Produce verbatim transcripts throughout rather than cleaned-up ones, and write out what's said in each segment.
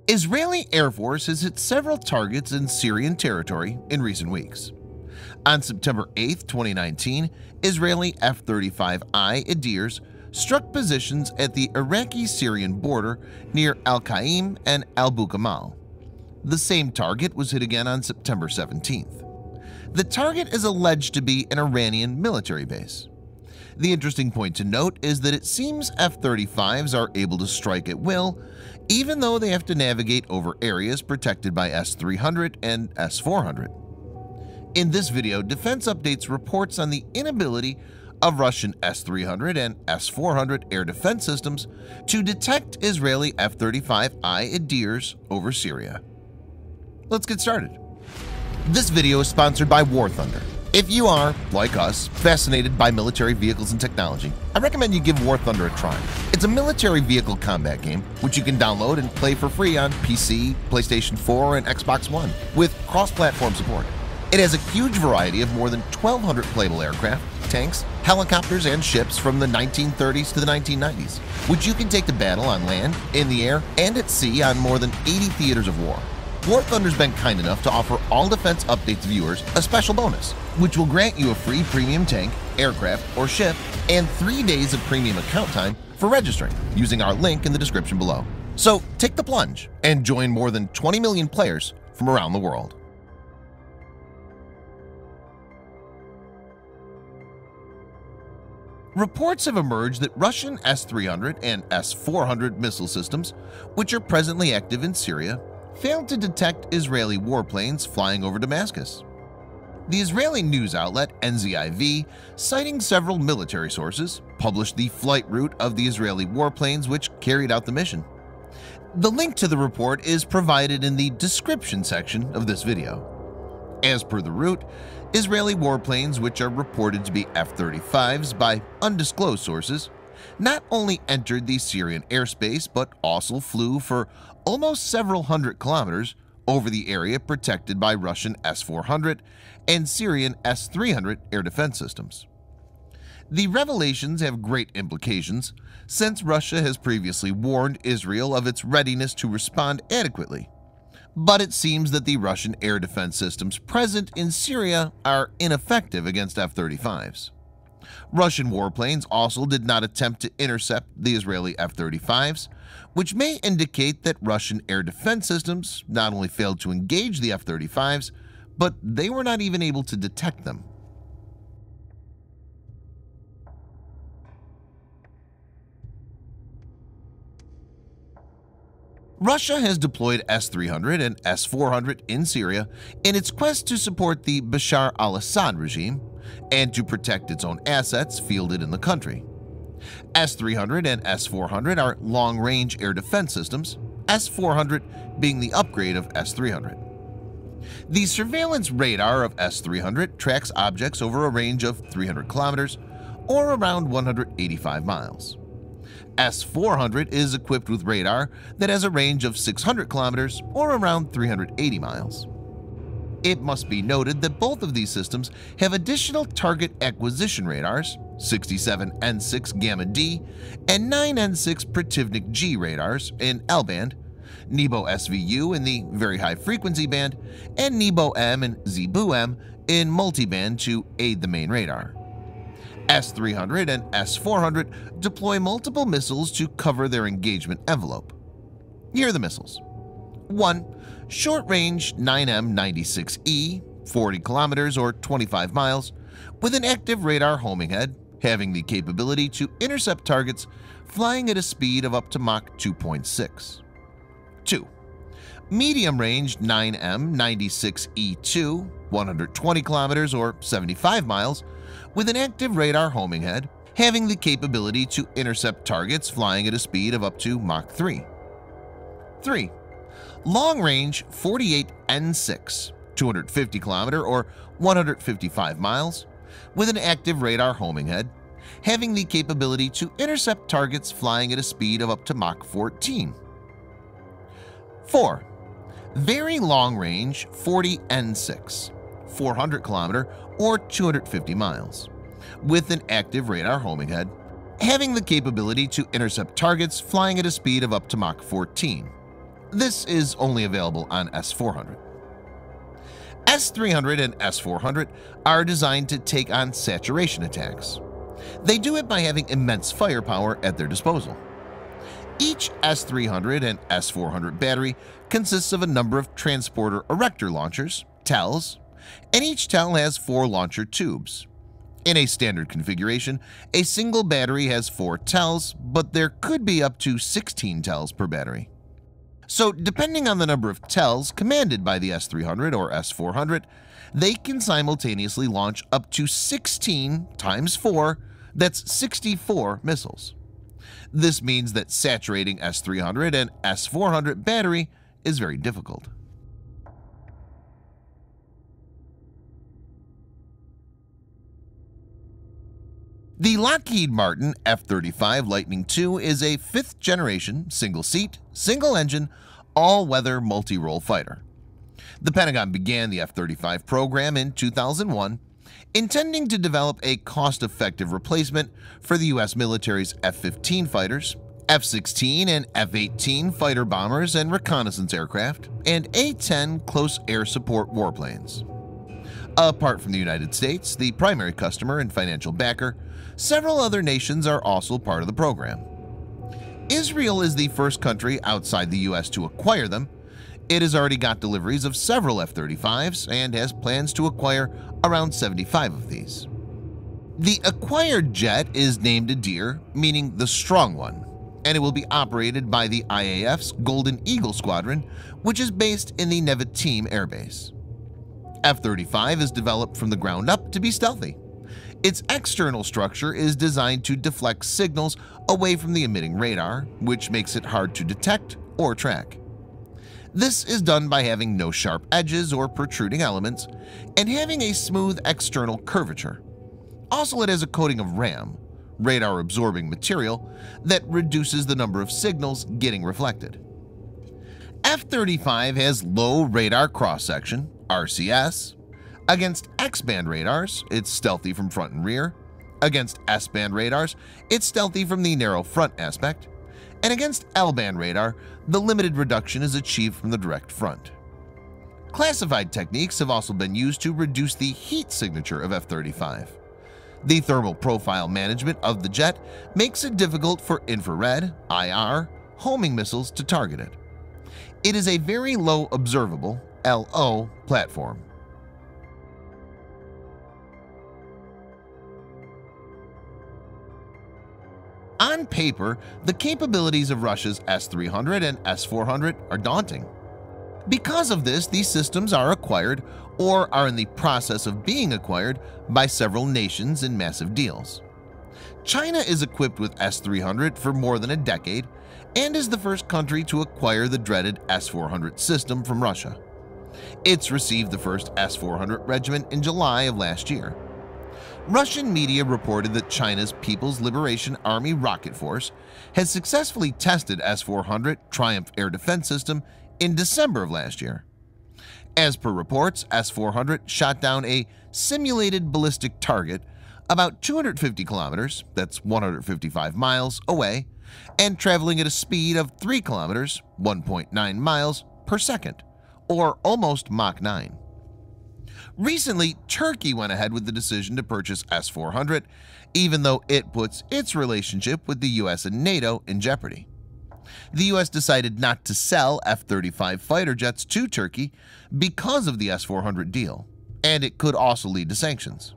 Israeli Air Force has hit several targets in Syrian territory in recent weeks. On September eighth, twenty nineteen, Israeli F thirty-five I Adirs struck positions at the Iraqi-Syrian border near al-Qa'im and al-Bukamal. The same target was hit again on September seventeenth. The target is alleged to be an Iranian military base. The interesting point to note is that it seems F thirty-fives are able to strike at will, even though they have to navigate over areas protected by S three hundred and S four hundred. In this video, Defense Updates reports on the inability of Russian S three hundred and S four hundred air defense systems to detect Israeli F thirty-five I Adirs over Syria. Let's get started. This video is sponsored by War Thunder. If you are, like us, fascinated by military vehicles and technology, I recommend you give War Thunder a try. It's a military vehicle combat game which you can download and play for free on P C, PlayStation four, and Xbox One with cross-platform support. It has a huge variety of more than twelve hundred playable aircraft, tanks, helicopters, and ships from the nineteen thirties to the nineteen nineties, which you can take to battle on land, in the air, and at sea on more than eighty theaters of war. War Thunder's been kind enough to offer all Defense Updates viewers a special bonus, which will grant you a free premium tank, aircraft, or ship, and three days of premium account time for registering using our link in the description below. So take the plunge and join more than twenty million players from around the world. Reports have emerged that Russian S three hundred and S four hundred missile systems, which are presently active in Syria, failed to detect Israeli warplanes flying over Damascus. The Israeli news outlet N Z I V, citing several military sources, published the flight route of the Israeli warplanes which carried out the mission. The link to the report is provided in the description section of this video. As per the route, Israeli warplanes, which are reported to be F thirty-fives by undisclosed sources, not only entered the Syrian airspace but also flew for almost several hundred kilometers over the area protected by Russian S four hundred and Syrian S three hundred air defense systems. The revelations have great implications since Russia has previously warned Israel of its readiness to respond adequately. But it seems that the Russian air defense systems present in Syria are ineffective against F thirty-fives. Russian warplanes also did not attempt to intercept the Israeli F thirty-fives, which may indicate that Russian air defense systems not only failed to engage the F thirty-fives, but they were not even able to detect them. Russia has deployed S three hundred and S four hundred in Syria in its quest to support the Bashar al-Assad regime and to protect its own assets fielded in the country. S three hundred and S four hundred are long-range air defense systems, S four hundred being the upgrade of S three hundred. The surveillance radar of S three hundred tracks objects over a range of three hundred kilometers or around one hundred eighty-five miles. S four hundred is equipped with radar that has a range of six hundred kilometers or around three hundred eighty miles. It must be noted that both of these systems have additional target acquisition radars, sixty-seven N six Gamma D and nine N six Protivnik G radars in L-band, Nebo S V U in the very high frequency band, and Nebo M and Zebu M in multiband to aid the main radar. S three hundred and S four hundred deploy multiple missiles to cover their engagement envelope. Here are the missiles. one. Short-range nine M ninety-six E, forty kilometers or twenty-five miles, with an active radar homing head, having the capability to intercept targets flying at a speed of up to Mach two point six. two. Medium-range nine M ninety-six E two, one hundred twenty kilometers or seventy-five miles, with an active radar homing head, having the capability to intercept targets flying at a speed of up to Mach three. three. Long-range forty-eight N six, two hundred fifty kilometer or one hundred fifty-five miles, with an active radar homing head, having the capability to intercept targets flying at a speed of up to Mach fourteen. four. Very long-range forty N six, four hundred kilometer or two hundred fifty miles, with an active radar homing head, having the capability to intercept targets flying at a speed of up to Mach fourteen. This is only available on S four hundred. S three hundred and S four hundred are designed to take on saturation attacks. They do it by having immense firepower at their disposal. Each S three hundred and S four hundred battery consists of a number of transporter erector launchers, T E Ls, and each T E L has four launcher tubes. In a standard configuration, a single battery has four T E Ls, but there could be up to sixteen T E Ls per battery. So depending on the number of T E Ls commanded by the S three hundred or S four hundred, they can simultaneously launch up to sixteen times four, that's sixty-four missiles. This means that saturating S three hundred and S four hundred battery is very difficult. The Lockheed Martin F thirty-five Lightning two is a fifth generation single-seat, single-engine, all-weather multi-role fighter. The Pentagon began the F thirty-five program in two thousand one, intending to develop a cost-effective replacement for the U S military's F fifteen fighters, F sixteen and F eighteen fighter bombers and reconnaissance aircraft, and A ten close air support warplanes. Apart from the United States, the primary customer and financial backer, several other nations are also part of the program. Israel is the first country outside the U S to acquire them. It has already got deliveries of several F thirty-fives and has plans to acquire around seventy-five of these. The acquired jet is named Adir, meaning the strong one, and it will be operated by the I A F's Golden Eagle Squadron, which is based in the Nevatim Air Base. F thirty-five is developed from the ground up to be stealthy. Its external structure is designed to deflect signals away from the emitting radar, which makes it hard to detect or track. This is done by having no sharp edges or protruding elements and having a smooth external curvature. Also, it has a coating of RAM, radar-absorbing material, that reduces the number of signals getting reflected. F thirty-five has low radar cross-section, R C S. Against X-band radars, it's stealthy from front and rear. Against S-band radars, it's stealthy from the narrow front aspect. And against L-band radar, the limited reduction is achieved from the direct front. Classified techniques have also been used to reduce the heat signature of F thirty-five. The thermal profile management of the jet makes it difficult for infrared, I R, homing missiles to target it. It is a very low observable L O platform. On paper, the capabilities of Russia's S three hundred and S four hundred are daunting. Because of this, these systems are acquired or are in the process of being acquired by several nations in massive deals. China is equipped with S three hundred for more than a decade and is the first country to acquire the dreaded S four hundred system from Russia. It's received the first S four hundred regiment in July of last year. Russian media reported that China's People's Liberation Army Rocket Force has successfully tested S four hundred Triumph air defense system in December of last year. As per reports, S four hundred shot down a simulated ballistic target about two hundred fifty kilometers, that's one hundred fifty-five miles, away, and traveling at a speed of three kilometers, one point nine miles per second, or almost Mach nine. Recently, Turkey went ahead with the decision to purchase S four hundred, even though it puts its relationship with the U S and NATO in jeopardy. The U S decided not to sell F thirty-five fighter jets to Turkey because of the S four hundred deal, and it could also lead to sanctions.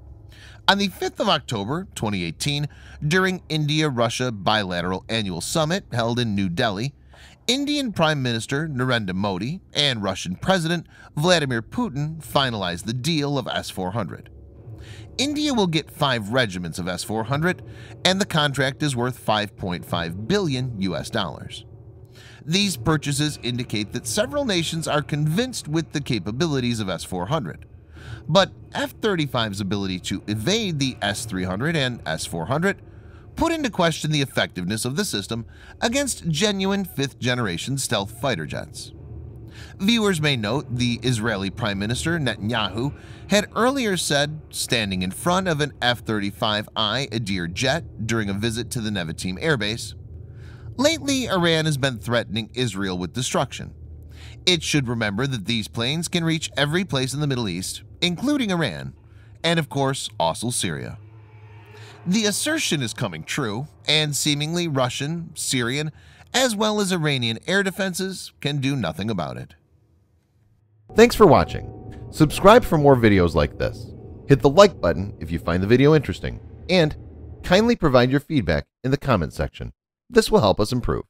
On the fifth of October twenty eighteen, during India-Russia bilateral annual summit held in New Delhi, Indian Prime Minister Narendra Modi and Russian President Vladimir Putin finalized the deal of S four hundred. India will get five regiments of S four hundred, and the contract is worth five point five billion U S dollars. These purchases indicate that several nations are convinced with the capabilities of S four hundred, but F thirty-five's ability to evade the S three hundred and S four hundred put into question the effectiveness of the system against genuine fifth-generation stealth fighter jets. Viewers may note the Israeli Prime Minister Netanyahu had earlier said, standing in front of an F thirty-five I Adir jet during a visit to the Nevatim Air Base, Lately, Iran has been threatening Israel with destruction. It should remember that these planes can reach every place in the Middle East, including Iran, and of course also Syria. The assertion is coming true, and seemingly Russian, Syrian, as well as Iranian air defenses can do nothing about it. Thanks for watching. Subscribe for more videos like this. Hit the like button if you find the video interesting, and kindly provide your feedback in the comment section. This will help us improve.